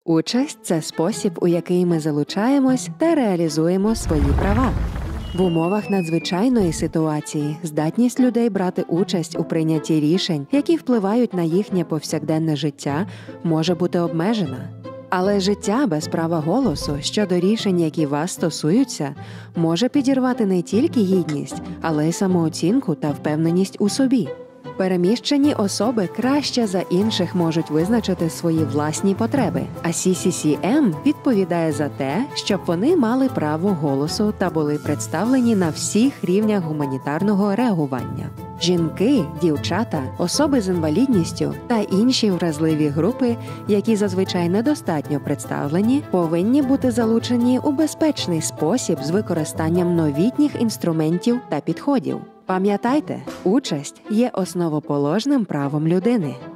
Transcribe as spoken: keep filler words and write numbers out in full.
Участь – це спосіб, у який ми залучаємось та реалізуємо свої права. В умовах надзвичайної ситуації здатність людей брати участь у прийнятті рішень, які впливають на їхнє повсякденне життя, може бути обмежена. Але життя без права голосу щодо рішень, які вас стосуються, може підірвати не тільки гідність, але й самооцінку та впевненість у собі. Переміщені особи краще за інших можуть визначити свої власні потреби, а сі сі сі ем відповідає за те, щоб вони мали право голосу та були представлені на всіх рівнях гуманітарного реагування. Жінки, дівчата, особи з інвалідністю та інші вразливі групи, які зазвичай недостатньо представлені, повинні бути залучені у безпечний спосіб з використанням новітніх інструментів та підходів. Пам'ятайте, участь є основоположним правом людини.